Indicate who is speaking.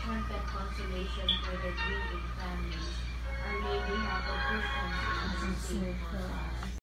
Speaker 1: encouragement and consolation for the grieving families. Our Lady, help our Christians, intercede for us.